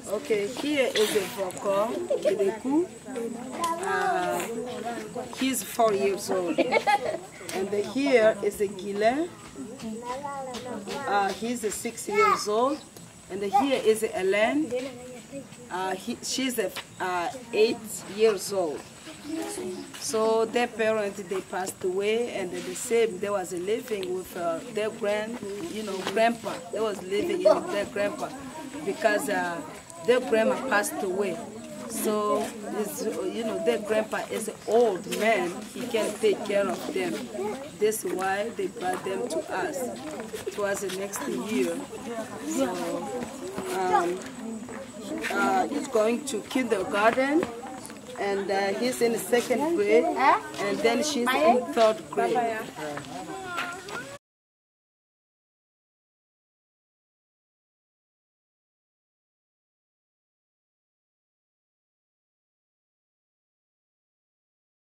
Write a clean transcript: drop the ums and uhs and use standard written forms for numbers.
Okay, here is a Voko Kideku. He's 4 years old. And here is a Gile. He's 6 years old. And here is Ellen. She's 8 years old. So their parents, they passed away, and the same, they was living with their grandpa. They was living with their grandpa because their grandma passed away. So their grandpa is an old man. He can't take care of them. That's why they brought them to us. It was the next year. So he's going to kindergarten. And he's in the 2nd grade, and then she's in 3rd grade.